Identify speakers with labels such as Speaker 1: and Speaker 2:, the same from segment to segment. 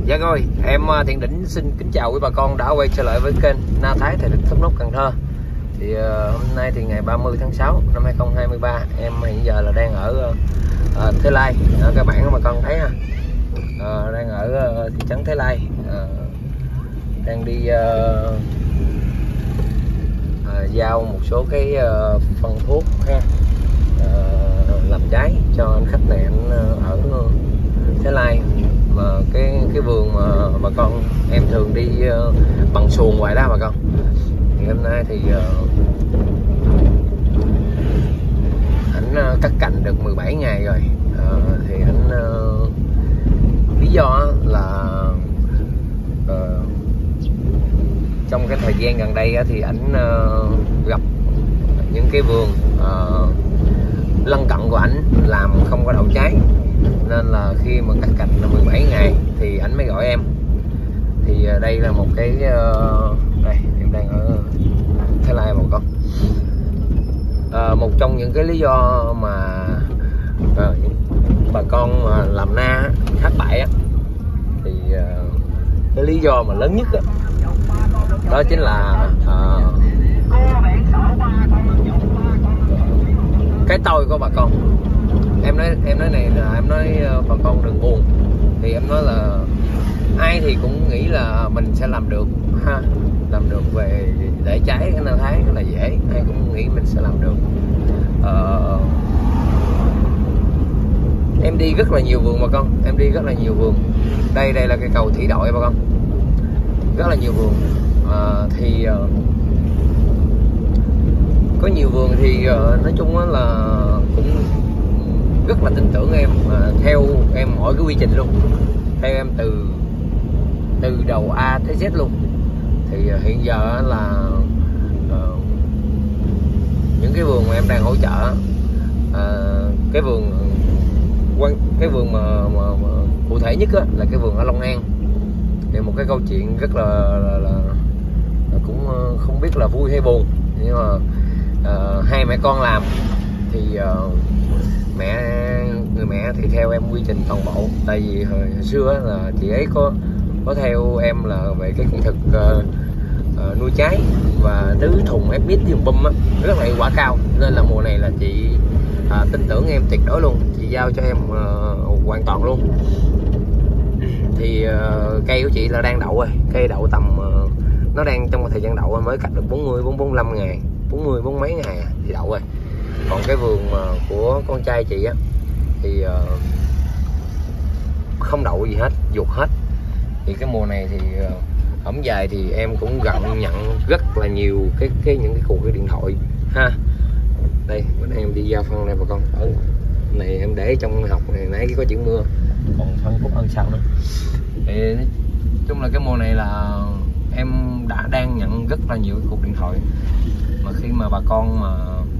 Speaker 1: Dạ rồi, em Thiện Đỉnh xin kính chào quý bà con đã quay trở lại với kênh Na Thái Thầy Đức Thốt Nốt Cần Thơ. Thì hôm nay thì ngày 30 tháng 6 năm 2023, em hiện giờ là đang ở Thới Lai, ở các bạn mà con thấy ha. Đang ở thị trấn Thới Lai, đang đi giao một số cái phân thuốc ha, làm trái cho anh khách này, anh ở Thới Lai. Mà cái vườn mà bà con em thường đi bằng xuồng ngoài đó bà con, thì hôm nay thì ảnh cắt cành được 17 ngày rồi. Thì ảnh lý do là trong cái thời gian gần đây thì ảnh gặp những cái vườn lân cận của ảnh làm không có đậu trái, nên là khi mà cắt cành là 17 ngày thì ảnh mới gọi em. Thì đây là một cái đây em đang ở Thái Lai bà con. Một trong những cái lý do mà bà con mà làm na thất bại á, thì cái lý do mà lớn nhất đó chính là cái tôi của bà con. Em nói này là em nói bà con đừng buồn. Thì em nói là ai thì cũng nghĩ là mình sẽ làm được ha, làm được về để trái cái Na Thái là dễ, ai cũng nghĩ mình sẽ làm được. Em đi rất là nhiều vườn bà con, em đi rất là nhiều vườn. Đây là cái cầu Thủy Đội bà con, rất là nhiều vườn. Thì có nhiều vườn thì nói chung là cũng rất là tin tưởng em, theo em mỗi cái quy trình luôn, theo em từ đầu A tới Z luôn. Thì hiện giờ là những cái vườn mà em đang hỗ trợ, cái vườn mà cụ thể nhất là cái vườn ở Long An. Thì một cái câu chuyện rất là cũng không biết là vui hay buồn, nhưng mà hai mẹ con làm thì người mẹ thì theo em quy trình toàn bộ. Tại vì hồi xưa là chị ấy có theo em là về cái kỹ thuật nuôi trái và tứ thùng ép mít dùng bum rất là hiệu quả cao, nên là mùa này là chị tin tưởng em tuyệt đối luôn, chị giao cho em hoàn toàn luôn. Thì cây của chị là đang đậu rồi, cây đậu tầm nó đang trong thời gian đậu mới cắt được 45 ngày, 40 mấy ngày thì đậu rồi. Còn cái vườn mà của con trai chị á thì không đậu gì hết, ruột hết. Thì cái mùa này thì ổng dài thì em cũng nhận rất là nhiều những cái cuộc điện thoại ha. Đây bữa nay em đi giao phân này bà con, ở này em để trong học này, nãy có chuyện mưa còn phân phút hơn sau nữa. Thì nói chung là cái mùa này là em đang nhận rất là nhiều cái cuộc điện thoại, mà khi mà bà con mà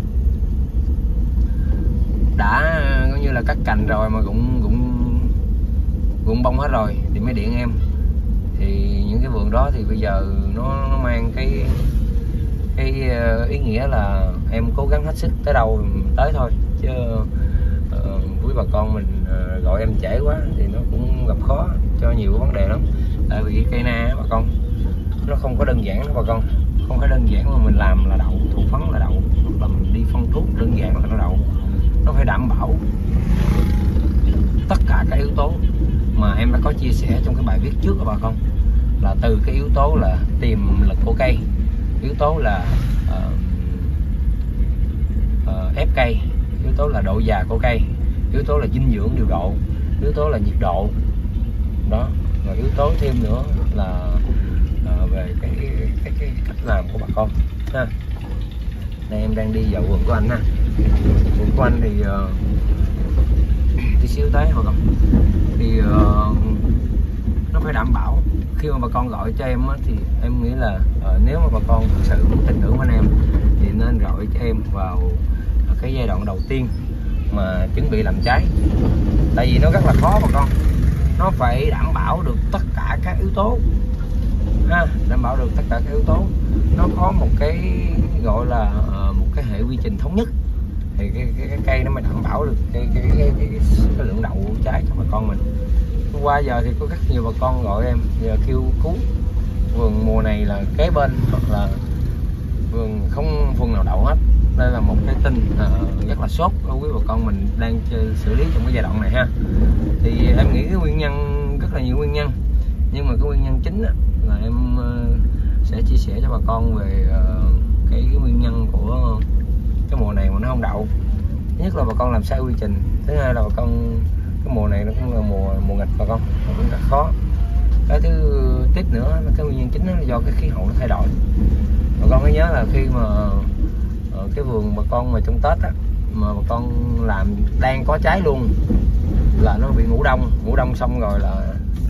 Speaker 1: đã coi như là cắt cành rồi mà cũng bông hết rồi thì mới điện em. Thì những cái vườn đó thì bây giờ nó mang cái ý nghĩa là em cố gắng hết sức tới đâu tới thôi, chứ với bà con mình gọi em trễ quá thì nó cũng gặp khó cho nhiều vấn đề lắm. Tại vì cây na bà con nó không có đơn giản đó bà con, không phải đơn giản mà mình làm là đậu, thụ phấn là đậu, hoặc là mình đi phân thuốc đơn giản là nó đậu. Nó phải đảm bảo tất cả các yếu tố mà em đã có chia sẻ trong cái bài viết trước của bà con, là từ cái yếu tố là tiềm lực của cây, yếu tố là ép cây, yếu tố là độ già của cây, yếu tố là dinh dưỡng điều độ, yếu tố là nhiệt độ đó, và yếu tố thêm nữa là về cái cách làm của bà con ha. Đây em đang đi vào vườn của anh ha. Vườn của anh thì tí xíu tới bà con. Thì nó phải đảm bảo khi mà bà con gọi cho em thì em nghĩ là nếu mà bà con thực sự muốn tin tưởng anh em thì nên gọi cho em vào cái giai đoạn đầu tiên mà chuẩn bị làm trái. Tại vì nó rất là khó bà con, nó phải đảm bảo được tất cả các yếu tố ha, đảm bảo được tất cả các yếu tố. Nó có một cái gọi là một cái hệ quy trình thống nhất thì cái cây nó mới đảm bảo được cái lượng đậu trái cho bà con mình. qua giờ thì có rất nhiều bà con gọi em giờ kêu cứu vườn mùa này là kế bên hoặc là vườn không vườn nào đậu hết. Đây là một cái tin rất là sốt đối với bà con mình đang xử lý trong cái giai đoạn này ha. Thì em nghĩ cái nguyên nhân rất là nhiều nguyên nhân, nhưng mà cái nguyên nhân chính là em sẽ chia sẻ cho bà con về cái nguyên nhân của cái mùa này mà nó không đậu. Thứ nhất là bà con làm sai quy trình, thứ hai là bà con cái mùa này nó cũng là mùa nghịch bà con, nó cũng rất khó. Cái thứ tiếp nữa là cái nguyên nhân chính là do cái khí hậu nó thay đổi. Bà con hãy nhớ là khi mà cái vườn bà con mà trong Tết á, mà bà con làm đang có trái luôn là nó bị ngủ đông xong rồi là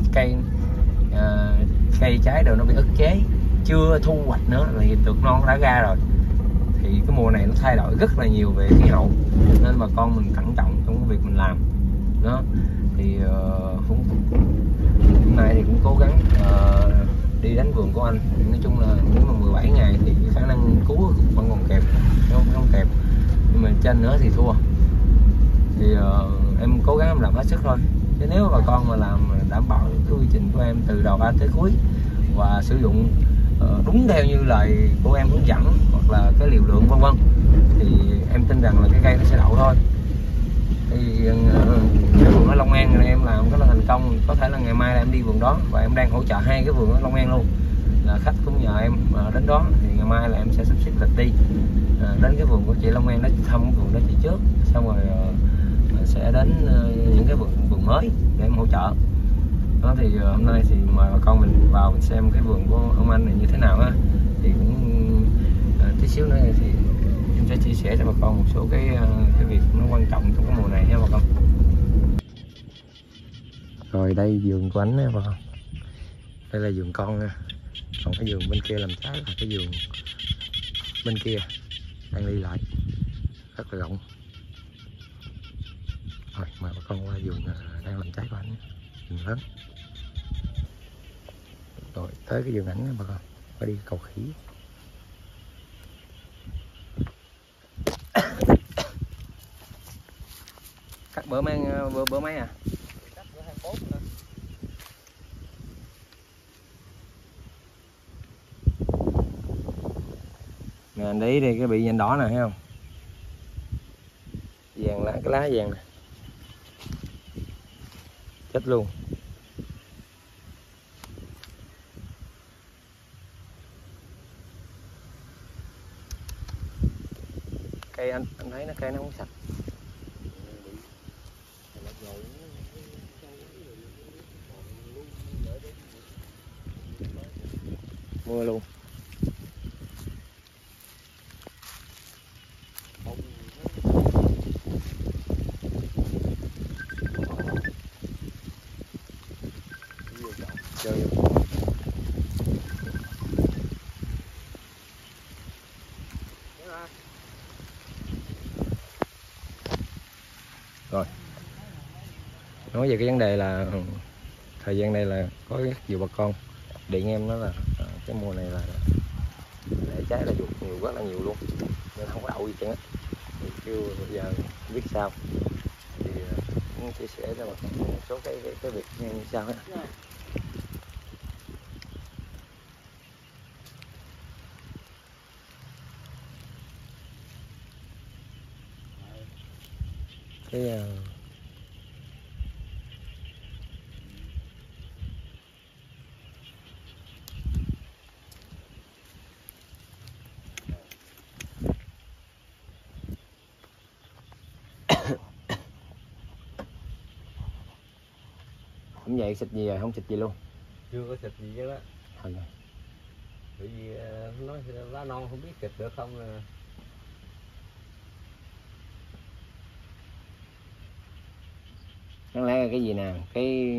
Speaker 1: cây trái đều nó bị ức chế, chưa thu hoạch nữa là hiện tượng non đã ra rồi. Thì cái mùa này nó thay đổi rất là nhiều về khí hậu, nên bà con mình cẩn trọng trong cái việc mình làm đó. Thì hôm nay thì cũng cố gắng đi đánh vườn của anh. Nói chung là nếu mà 17 ngày thì khả năng cứu vẫn còn kịp, không kịp, nhưng mà trên nữa thì thua. Thì em cố gắng em làm hết sức thôi. Chứ nếu bà con mà làm đảm bảo cái quy trình của em từ đầu A tới cuối và sử dụng đúng theo như lời của em hướng dẫn hoặc là cái liều lượng vân vân, thì em tin rằng là cái cây nó sẽ đậu thôi. Thì cái vườn ở Long An này em làm rất là thành công. Có thể là ngày mai là em đi vườn đó và em đang hỗ trợ hai cái vườn ở Long An luôn, là khách cũng nhờ em đến đó. Thì ngày mai là em sẽ sắp xếp lịch đi đến cái vườn của chị Long An đó, thăm cái vườn đó chị trước, xong rồi sẽ đến những cái vườn mới để em hỗ trợ đó. Thì hôm nay thì mời bà con mình vào mình xem cái vườn của ông anh này như thế nào ha. Thì cũng tí xíu nữa thì em sẽ chia sẻ cho bà con một số cái việc nó quan trọng trong cái mùa này nha bà con. Rồi đây vườn của anh nè bà con, đây là vườn con nha. Còn cái vườn bên kia làm trái là cái vườn bên kia đang đi lại rất là rộng. Rồi mời bà con qua vườn đang làm trái của anh, vườn lớn. Rồi tới cái vườn ảnh nha bà con, phải đi cầu khỉ. Cắt bữa mấy à? Cắt bữa 24 nữa. Nè anh để ý đi cái bị vàng đỏ nè, thấy không? Vàng lá, cái lá vàng nè. Chết luôn. Cây anh thấy nó cây nó không sạch. Mưa luôn. Chơi. Rồi nói về cái vấn đề là thời gian này là có rất nhiều bà con điện em nói là cái mùa này là để trái là ruột nhiều, rất là nhiều luôn, nên không có đậu gì trơn á. Thì kêu bây giờ biết sao thì muốn chia sẻ cho bà con một số cái việc như sau á. Cái không vậy xịt gì rồi, không xịt gì luôn.
Speaker 2: Chưa có xịt gì chứ đó. Bởi vì nói lá non không biết xịt được không nè.
Speaker 1: Đáng lẽ là cái gì nè, cái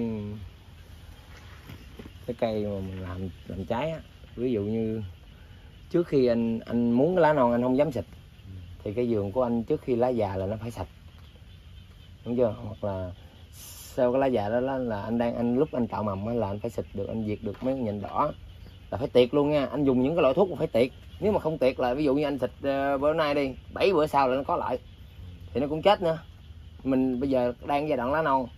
Speaker 1: cây mà mình làm trái á, ví dụ như trước khi anh muốn cái lá non anh không dám xịt, thì cái vườn của anh trước khi lá già là nó phải sạch, đúng chưa? Hoặc là sau cái lá già đó là anh lúc anh tạo mầm là anh phải xịt được, anh diệt được mấy nhện đỏ, là phải tiệt luôn nha. Anh dùng những cái loại thuốc mà phải tiệt, nếu mà không tiệt là ví dụ như anh xịt bữa nay đi, 7 bữa sau là nó có lại thì nó cũng chết nữa. Mình bây giờ đang giai đoạn lá non,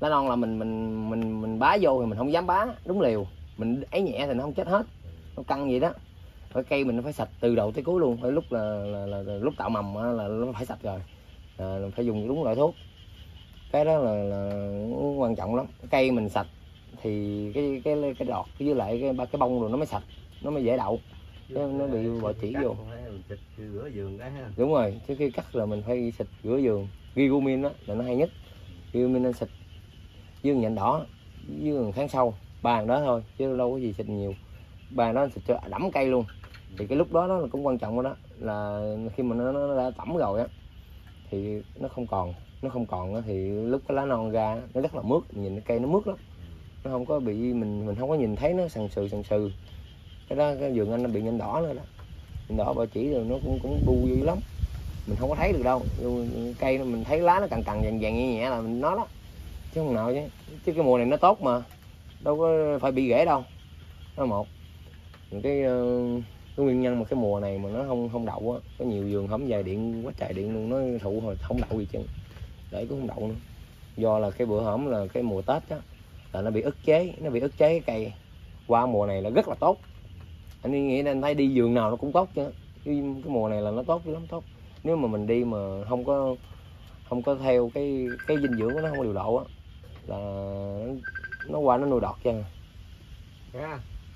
Speaker 1: lá non là mình bá vô thì mình không dám bá đúng liều, mình ấy nhẹ thì nó không chết hết, nó căng vậy đó. Cái cây mình nó phải sạch từ đầu tới cuối luôn, phải lúc là lúc tạo mầm là nó phải sạch rồi, phải dùng đúng loại thuốc. Cái đó là quan trọng lắm. Cây mình sạch thì cái đọt với lại cái bông rồi nó mới sạch, nó mới dễ đậu. Nó bị bọ chỉ vô.
Speaker 2: Xịt rửa vườn cái ha.
Speaker 1: Đúng rồi, trước khi cắt là mình phải xịt rửa vườn. Gigomin đó là nó hay nhất. Gigomin nên xịt với nhện đỏ với tháng sau, bàn đó thôi chứ đâu có gì xịt nhiều. Bàn đó xịt cho đẫm cây luôn. Thì cái lúc đó nó cũng quan trọng đó, là khi mà nó đã tẩm rồi á thì nó không còn á, thì lúc cái lá non ra nó rất là mướt, nhìn cái cây nó mướt lắm, nó không có bị mình không có nhìn thấy nó sần sừ. Cái đó cái vườn anh nó bị nhện đỏ nữa đó, nhện đỏ bọ chỉ rồi nó cũng bu dữ lắm, mình không có thấy được đâu. Cây mình thấy lá nó cằn vàng nhẹ là mình nói đó, chứ không nào chứ cái mùa này nó tốt mà đâu có phải bị rễ đâu. Đó một cái nguyên nhân mà cái mùa này mà nó không đậu á, có nhiều vườn hổng dài điện quá trời điện luôn, nó thụ hồi không đậu gì chứ, để cũng không đậu nữa. Do là cái bữa hổm là cái mùa Tết á là nó bị ức chế cái cây, qua mùa này là rất là tốt. Anh nghĩ anh thấy đi vườn nào nó cũng tốt chứ, cái mùa này là nó tốt lắm, tốt. Nếu mà mình đi mà không có theo cái dinh dưỡng của nó không có điều độ á là nó qua nó nuôi đọt chứ.
Speaker 2: Yeah.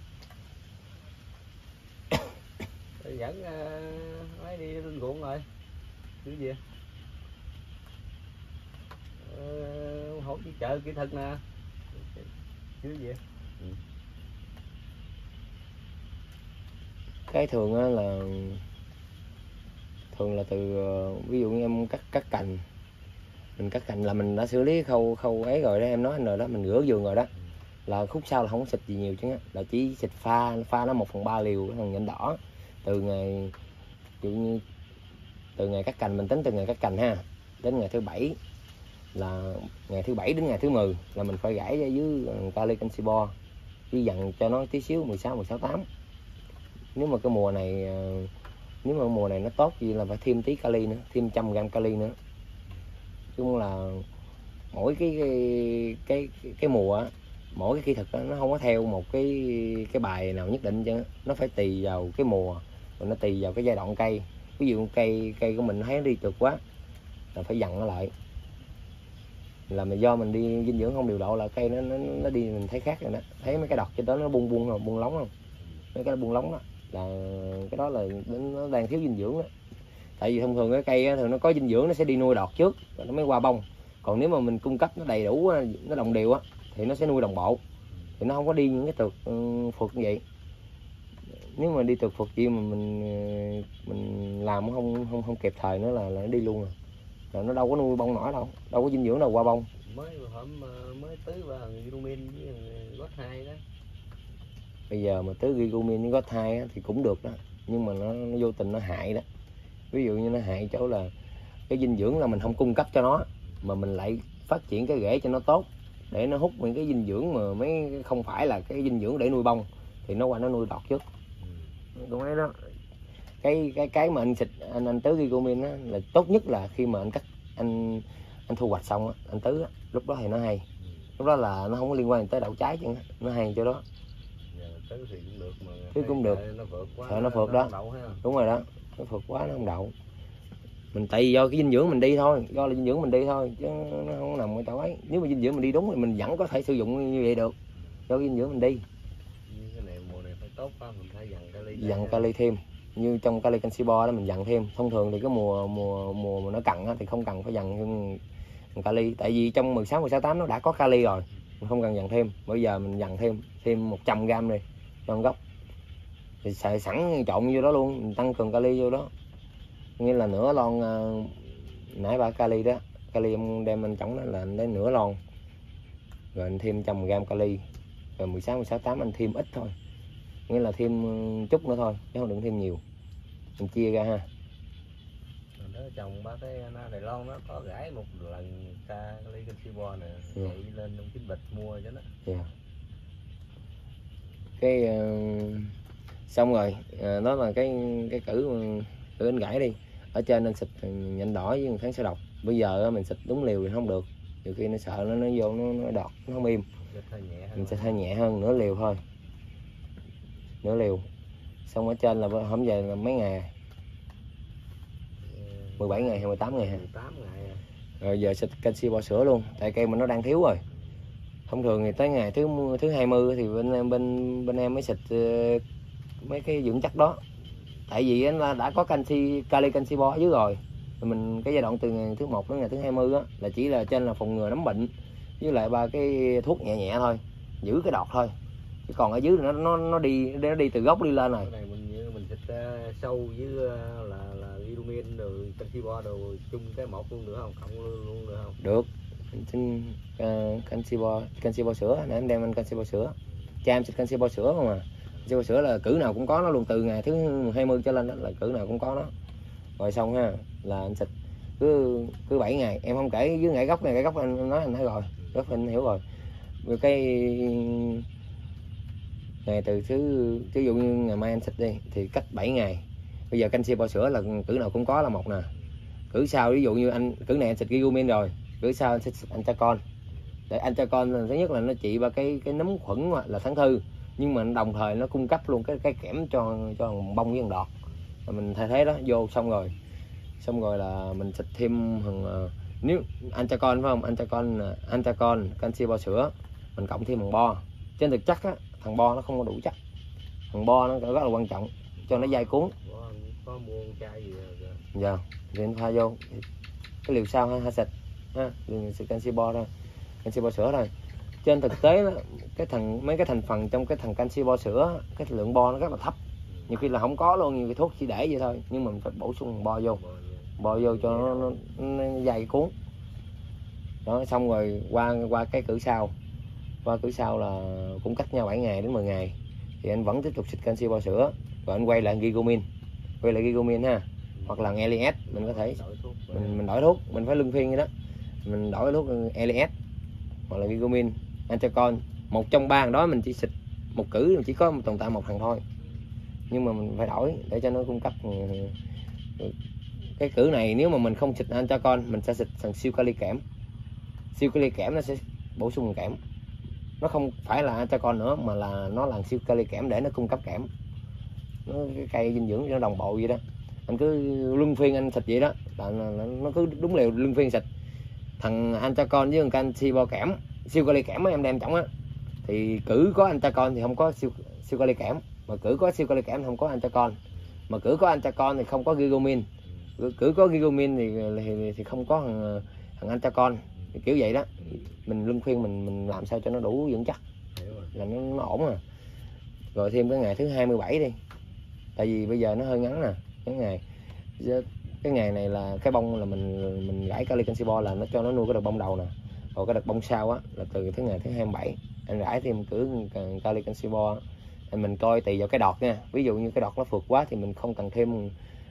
Speaker 2: Dẫn máy đi lên ruộng rồi chứ gì hỗ trợ kỹ thuật nè chứ gì.
Speaker 1: Cái thường á là từ ví dụ như em cắt cành, mình cắt cành là mình đã xử lý khâu ấy rồi đó, em nói anh rồi đó, mình rửa vườn rồi đó, là khúc sau là không có xịt gì nhiều chứ, là chỉ xịt pha nó 1/3 liều thằng nhện đỏ từ ngày, ví dụ như từ ngày cắt cành, mình tính từ ngày cắt cành ha, đến ngày thứ 7, là ngày thứ 7 đến ngày thứ 10 là mình phải gãi ra dưới kali canxi bo với dặn cho nó tí xíu 16-8. Nếu mà cái mùa này nó tốt gì là phải thêm tí kali nữa, thêm 100g kali nữa. Chung là mỗi cái mùa á, mỗi cái kỹ thuật đó, nó không có theo một cái bài nào nhất định chứ, nó phải tùy vào cái mùa, rồi nó tùy vào cái giai đoạn cây. Ví dụ cây của mình thấy nó đi trượt quá là phải dặn nó lại, là mà do mình đi dinh dưỡng không điều độ là cây nó đi mình thấy khác rồi đó. Thấy mấy cái đọt trên đó nó buông lóng không, mấy cái buông lóng đó là cái đó là nó đang thiếu dinh dưỡng đó. Tại vì thông thường cái cây á, thường nó có dinh dưỡng nó sẽ đi nuôi đọt trước rồi nó mới qua bông. Còn nếu mà mình cung cấp nó đầy đủ, nó đồng đều á thì nó sẽ nuôi đồng bộ, thì nó không có đi những cái trượt phượt như vậy. Nếu mà đi trượt phượt gì mà mình làm không kịp thời nữa là nó đi luôn rồi nó đâu có nuôi bông nổi đâu có dinh dưỡng đâu qua bông.
Speaker 2: Mới tưới vào Gigomin với gót 2 đó.
Speaker 1: Bây giờ mà tưới Gigomin với gót 2 thì cũng được đó, nhưng mà nó vô tình nó hại đó. Ví dụ như nó hại chỗ là cái dinh dưỡng là mình không cung cấp cho nó, mà mình lại phát triển cái rễ cho nó tốt để nó hút những cái dinh dưỡng mà mấy không phải là cái dinh dưỡng để nuôi bông, thì nó qua nó nuôi đọt trước. Cũng ấy đó. Cái mà anh xịt anh tưới Gigomin á là tốt nhất là khi mà anh thu hoạch xong á, anh tưới á, lúc đó thì nó hay. Lúc đó là nó không có liên quan tới đậu trái chứ, nó hay chỗ đó.
Speaker 2: Tưới thì cũng được mà.
Speaker 1: Tưới cũng được.
Speaker 2: Nó vượt quá.
Speaker 1: Sợ nó vượt đó.
Speaker 2: Đậu,
Speaker 1: đúng rồi đó, nó vượt quá nó không đậu. Mình tại vì do cái dinh dưỡng mình đi thôi, do là dinh dưỡng mình đi thôi chứ nó không nằm ở chỗ ấy. Nếu mà dinh dưỡng mình đi đúng thì mình vẫn có thể sử dụng như vậy được, do dinh dưỡng mình đi.
Speaker 2: Như cái này mùa này phải tốt quá, mình phải
Speaker 1: dặn kali thêm. Như trong kali canxi bo đó mình dặn thêm. Thông thường thì cái mùa mà nó cằn thì không cần phải dặn kali, tại vì trong 16-18 nó đã có kali rồi, mình không cần dặn thêm. Bây giờ mình dặn thêm 100g đi cho gốc, thì xài sẵn trộn vô đó luôn, mình tăng cường kali vô đó. Nghĩa là nửa lon nãy 3 kali đó, kali em đem anh trỏng đó là anh lấy nửa lon, rồi anh thêm 100g kali, rồi 16-18 anh thêm ít thôi, nghĩa là thêm chút nữa thôi chứ không đừng thêm nhiều. Mình chia ra ha.
Speaker 2: Đó trồng 3 cái na Đài Loan nó có gãi một lần kali canxi bo nè, chạy lên trong chín bịch mua cho nó.
Speaker 1: Cái xong rồi đó là cái cử anh gãi đi. Ở trên anh xịt nhện đỏ với tháng sơ độc. Bây giờ mình xịt đúng liều thì không được, nhiều khi nó sợ nó vô nó đọt nó không im, mình sẽ thay nhẹ hơn nửa liều thôi, nửa liều. Xong ở trên là không về là mấy ngày, 17 ngày hay 18 ngày.
Speaker 2: 18 ngày.
Speaker 1: Rồi giờ xịt canxi bò sữa luôn, tại cây mình nó đang thiếu rồi. Thông thường thì tới ngày thứ 20 thì bên em mới xịt mấy cái dưỡng chất đó. Tại vì là đã có kali canxi bò ở dưới rồi. Mình cái giai đoạn từ ngày thứ 1 đến ngày thứ 20 á là chỉ là trên là phòng ngừa nấm bệnh với lại 3 cái thuốc nhẹ nhẹ thôi, giữ cái đọt thôi. Chứ còn ở dưới nó đi từ gốc đi lên rồi.
Speaker 2: Cái này mình xịt sâu với là vitamin rồi canxi bò đồ chung cái một luôn nữa không? Cộng luôn được không?
Speaker 1: Được. Xin canxi bò sữa, nãy em đem anh canxi bò sữa. Cha em xịt canxi bò sữa không à. Canxi bò sữa là cử nào cũng có nó luôn, từ ngày thứ 20 trở lên đó là cử nào cũng có nó. Rồi xong ha, là anh xịt cứ 7 ngày, em không kể dưới gãy gốc này, gãy gốc anh nói rồi, gốc anh hiểu rồi. Rồi cái ngày từ ví dụ như ngày mai anh xịt đi thì cách 7 ngày. Bây giờ canxi bò sữa là cử nào cũng có là một nè. Cử sau ví dụ như anh cử này anh xịt Gigumin rồi, cử sau anh xịt Antacon. Để Antacon là thứ nhất là nó trị ba cái nấm khuẩn là thắng thư, nhưng mà đồng thời nó cung cấp luôn cái kẽm cho bông với đọt. Rồi mình thay thế đó vô xong rồi là mình xịt thêm nếu Antacon phải không, Antacon canxi bò sữa mình cộng thêm thằng bo. Trên thực chất á, thằng bo nó không có đủ chất, thằng bo nó rất là quan trọng cho nó dai cuốn.
Speaker 2: Có mua chai gì rồi.
Speaker 1: Dạ, thì anh pha vô cái liều sau ha xịt ha, xịt canxi bo thôi, canxi bo sữa thôi. Trên thực tế đó, mấy cái thành phần trong cái thằng canxi bo sữa, cái lượng bo nó rất là thấp, nhiều khi là không có luôn, nhiều cái thuốc chỉ để vậy thôi, nhưng mà mình phải bổ sung bo vô cho nó dai cuốn. Đó, xong rồi qua cái cử sau là cũng cách nhau 7 ngày đến 10 ngày thì anh vẫn tiếp tục xịt canxi bo sữa, rồi anh quay lại Gigumin ha, hoặc là LS mình có thể mình đổi thuốc, mình phải luân phiên như đó, mình đổi thuốc LS hoặc là Gigumin, Antacon, một trong ba thằng đó mình chỉ xịt một cử, mình chỉ có tồn tại một thằng thôi, nhưng mà mình phải đổi để cho nó cung cấp. Cái cử này nếu mà mình không xịt Antacon mình sẽ xịt thằng siêu kali kẽm, nó sẽ bổ sung kẽm, nó không phải là Antacon nữa mà là nó là siêu kali kẽm để nó cung cấp kẽm. Nó cái cây dinh dưỡng nó đồng bộ vậy đó, anh cứ luân phiên anh xịt vậy đó là nó cứ đúng liều luân phiên xịt. Thằng Antacon với thằng canxi bo kẽm, siêu kali kẽm em đem trọng á, thì cử có Antacon thì không có siêu kali kẽm, mà cử có siêu kali kẽm thì không có Antacon, mà cử có Antacon thì không có Gigumin, cử có Gigumin thì không có thằng Antacon, thì kiểu vậy đó. Mình luân phiên mình làm sao cho nó đủ dưỡng chất là nó ổn à. Rồi thêm cái ngày thứ 27 đi, tại vì bây giờ nó hơi ngắn nè, cái ngày này là cái bông là mình rải kali canxi bo là nó cho nó nuôi cái đợt bông đầu nè, rồi cái đợt bông sau á là từ ngày thứ 27 anh rải thêm cử kali canxi bo. Mình coi tùy vào cái đọt nha, ví dụ như cái đọt nó vượt quá thì mình không cần thêm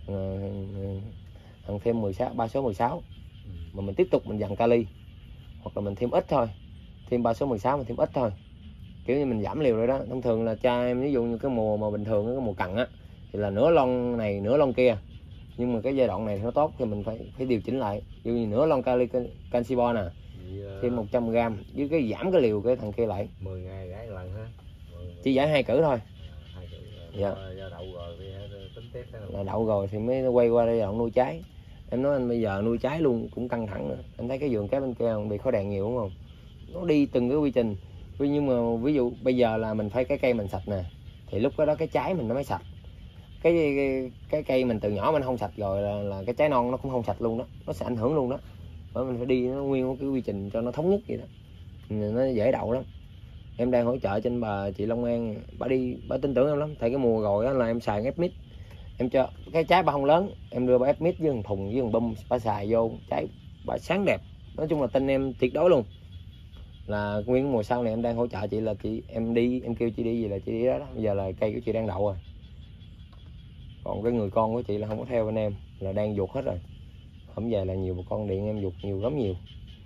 Speaker 1: thêm 3 số 16 mà mình tiếp tục mình dặn kali, hoặc là mình thêm ít thôi, thêm 3 số 16 mình thêm ít thôi, kiểu như mình giảm liều rồi đó. Thông thường là cha em ví dụ như cái mùa mà bình thường cái mùa cằn á thì là nửa lon này nửa lon kia, nhưng mà cái giai đoạn này nó tốt thì mình phải điều chỉnh lại, ví dụ như nửa lon kali canxi bo nè, thêm 100g với cái giảm cái liều cái thằng kia lại.
Speaker 2: 10 ngày gãi lần ha,
Speaker 1: chỉ giải 2 cử thôi.
Speaker 2: 2 cử
Speaker 1: dạ.
Speaker 2: Đậu rồi thì tính tiếp
Speaker 1: là đậu rồi thì mới quay qua đây đoạn nuôi trái. Em nói anh bây giờ nuôi trái luôn cũng căng thẳng nữa. Anh thấy cái vườn cái bên kia bị khói đèn nhiều đúng không, nó đi từng cái quy trình. Nhưng mà ví dụ bây giờ là mình phải cái cây mình sạch nè, thì lúc đó cái trái mình nó mới sạch. Cái cây mình từ nhỏ mình không sạch rồi là cái trái non nó cũng không sạch luôn đó, nó sẽ ảnh hưởng luôn đó. Bởi mình phải đi nó nguyên cái quy trình cho nó thống nhất vậy đó, nó dễ đậu lắm. Em đang hỗ trợ trên bà chị Long An, bà tin tưởng em lắm. Tại cái mùa rồi đó là em xài ép mít, em cho cái trái bà không lớn, em đưa bà ép mít với thùng với bum bà xài vô trái bà sáng đẹp. Nói chung là tin em tuyệt đối luôn. Là nguyên mùa sau này em đang hỗ trợ chị, là em kêu chị đi gì là chị đi đó, đó. Bây giờ là cây của chị đang đậu rồi, còn cái người con của chị là không có theo bên em, là đang ruột hết rồi. Hôm về là nhiều con điện em ruột nhiều lắm, nhiều.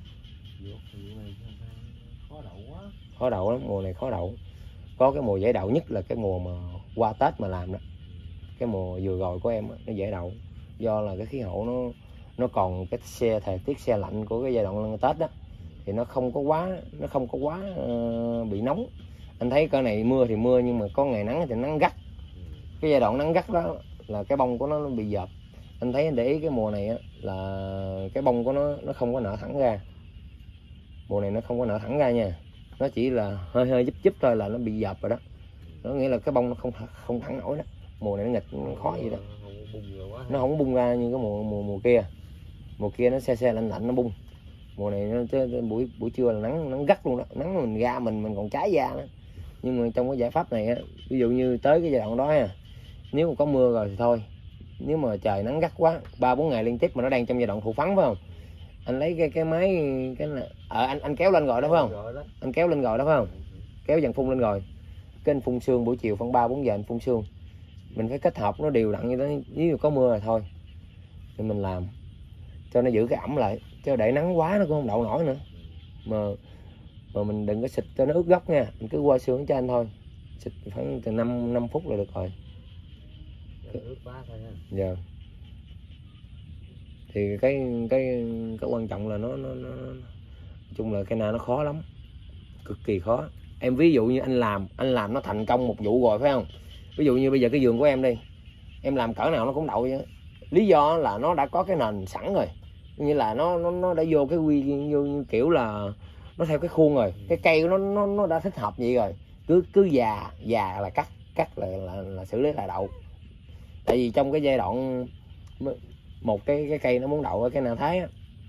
Speaker 1: Khó đậu lắm, mùa này khó đậu. Có cái mùa dễ đậu nhất là cái mùa mà qua Tết mà làm đó. Cái mùa vừa rồi của em đó, nó dễ đậu, do là cái khí hậu nó còn cái thời tiết se lạnh của cái giai đoạn Tết đó, thì nó không có quá bị nóng. Anh thấy cỡ này mưa thì mưa, nhưng mà có ngày nắng thì nắng gắt. Cái giai đoạn nắng gắt đó là cái bông của nó bị dợp. Anh thấy để ý cái mùa này á, là cái bông của nó không có nở thẳng ra. Mùa này nó không có nở thẳng ra nha, nó chỉ là hơi giúp thôi là nó bị dợp rồi đó. Nó nghĩa là cái bông nó không thẳng nổi đó. Mùa này nó nghịch, nó khó vậy đó. Nó không bung ra như cái mùa kia. Mùa kia nó se lạnh nó bung. Mùa này nó buổi trưa là nắng gắt luôn đó, nắng mình ra mình còn cháy da đó. Nhưng mà trong cái giải pháp này á, ví dụ như tới cái giai đoạn đó ha, nếu mà có mưa rồi thì thôi. Nếu mà trời nắng gắt quá 3-4 ngày liên tiếp mà nó đang trong giai đoạn thụ phấn phải không, anh lấy cái máy anh kéo lên rồi đó phải không, anh kéo lên rồi đó phải không, kéo dàn phun lên rồi, cái anh phun sương buổi chiều khoảng 3-4 giờ anh phun sương. Mình phải kết hợp nó đều đặn như thế. Nếu có mưa rồi thôi thì mình làm cho nó giữ cái ẩm lại, chứ để nắng quá nó cũng không đậu nổi nữa. Mà mình đừng có xịt cho nó ướt gốc nha, mình cứ qua sương cho anh thôi, xịt khoảng từ 5 phút là được rồi.
Speaker 2: Ướt quá thôi ha.
Speaker 1: Dạ. Thì cái quan trọng là nó chung là cây na nó khó lắm, cực kỳ khó. Em ví dụ như anh làm nó thành công một vụ rồi phải không, ví dụ như bây giờ cái vườn của em đi, em làm cỡ nào nó cũng đậu vậy. Lý do là nó đã có cái nền sẵn rồi, như là nó đã vô cái vô như kiểu là nó theo cái khuôn rồi, cái cây của nó đã thích hợp vậy rồi. Cứ già là cắt là xử lý lại đậu. Tại vì trong cái giai đoạn một cái cây nó muốn đậu ở cái Na Thái á,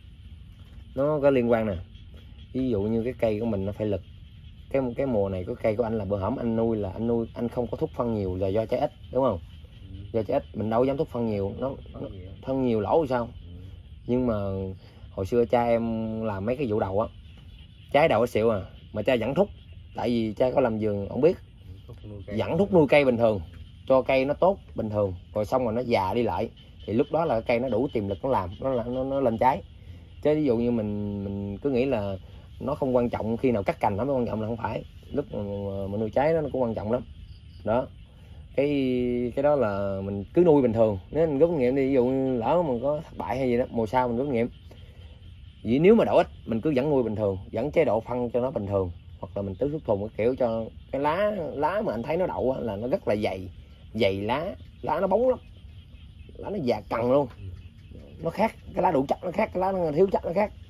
Speaker 1: nó có liên quan nè. Ví dụ như cái cây của mình nó phải lực. Cái mùa này cái cây của anh là bữa hổm anh nuôi anh không có thúc phân nhiều là do trái ít, đúng không? Do trái ít mình đâu dám thúc phân nhiều, nó phân nhiều lỗ sao. Nhưng mà hồi xưa cha em làm mấy cái vụ đầu á, trái đầu xịu mà cha vẫn thúc. Tại vì cha có làm vườn ông biết, vẫn thúc nuôi cây bình thường cho cây nó tốt bình thường, rồi xong rồi nó già đi lại thì lúc đó là cây nó đủ tiềm lực nó làm nó lên trái. Chứ ví dụ như mình cứ nghĩ là nó không quan trọng, khi nào cắt cành nó mới quan trọng là không phải. Lúc mà nuôi trái nó cũng quan trọng lắm đó. Cái đó là mình cứ nuôi bình thường. Nếu mình rút kinh nghiệm đi, ví dụ như lỡ mà có thất bại hay gì đó, mùa sau mình rút kinh nghiệm. Vì nếu mà đậu ít mình cứ vẫn nuôi bình thường, vẫn chế độ phân cho nó bình thường, hoặc là mình tưới thuốc thùng cái kiểu cho cái lá mà anh thấy nó đậu là nó rất là dày lá nó bóng lắm, lá nó già cằn luôn. Nó khác cái lá đủ chắc, nó khác cái lá nó thiếu chắc, nó khác.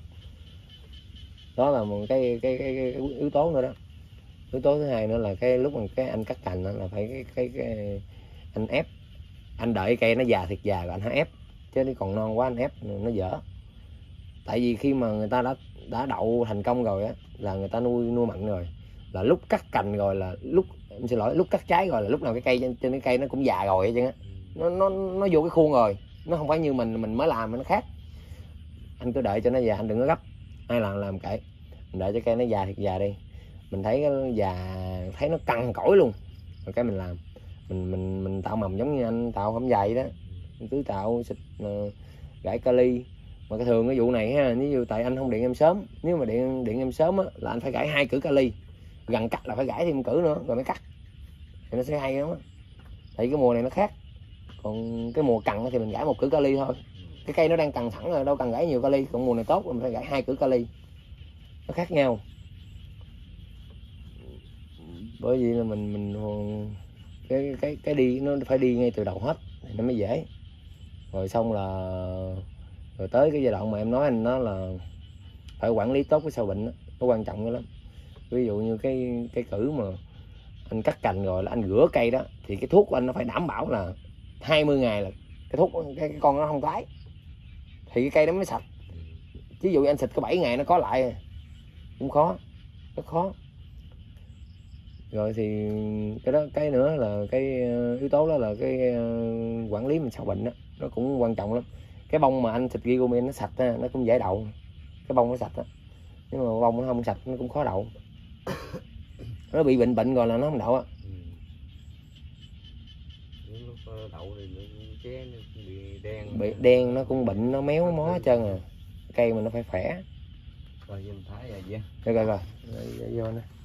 Speaker 1: Đó là một cái yếu tố nữa đó. Yếu tố thứ hai nữa là cái lúc mà cái anh cắt cành là phải cái anh ép, anh đợi cây nó già thiệt già rồi anh hãy ép, chứ nó còn non quá anh ép nó dở. Tại vì khi mà người ta đã đậu thành công rồi á, là người ta nuôi mặn rồi, là lúc cắt cành rồi là lúc lúc cắt trái rồi là lúc nào cái cây trên cái cây nó cũng già rồi chứ á. Nó vô cái khuôn rồi, nó không phải như mình mới làm, nó khác. Anh cứ đợi cho nó già, anh đừng có gấp. Ai làm kệ, mình đợi cho cây nó già thiệt già đi, mình thấy cái già thấy nó cằn cỗi luôn rồi cái mình làm. Mình tạo mầm giống như anh tạo hổng dài đó, mình cứ tạo xịt gãi kali. Mà cái thường cái vụ này ha, ví dụ tại anh không điện em sớm, nếu mà điện em sớm á là anh phải gãi 2 cử kali, gần cắt là phải gãi thêm 1 cử nữa rồi mới cắt thì nó sẽ hay lắm á. Tại cái mùa này nó khác, còn cái mùa cằn thì mình gãi 1 cử kali thôi, cái cây nó đang cằn thẳng rồi đâu cần gãi nhiều kali. Còn mùa này tốt mình phải gãi 2 cử kali, nó khác nhau. Bởi vì là mình cái đi nó phải đi ngay từ đầu hết thì nó mới dễ. Rồi xong là rồi tới cái giai đoạn mà em nói anh, nó là phải quản lý tốt cái sâu bệnh đó, nó quan trọng lắm. Ví dụ như cái cử mà anh cắt cành rồi là anh rửa cây đó, thì cái thuốc của anh nó phải đảm bảo là 20 ngày là cái thuốc cái con nó không tái thì cái cây đó mới sạch. Ví dụ như anh xịt có 7 ngày nó có lại cũng khó, rất khó. Rồi thì cái đó, cái nữa là cái yếu tố đó là cái quản lý mình sâu bệnh đó, nó cũng quan trọng lắm. Cái bông mà anh xịt Gigomen nó sạch nó cũng dễ đậu, cái bông nó sạch á. Nhưng mà bông nó không sạch nó cũng khó đậu. Nó bị bệnh rồi là nó không đậu á.
Speaker 2: Lúc đậu thì trái nó bị đen.
Speaker 1: Bị đen, nó cũng bệnh, nó méo mó hết trơn à. Cây mà nó phải khỏe.
Speaker 2: Rồi mình thái rồi vậy.
Speaker 1: Rồi vô nè.